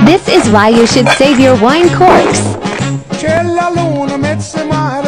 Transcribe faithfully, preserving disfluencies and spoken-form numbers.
This is why you should save your wine corks. C'è la luna, mezzo mare.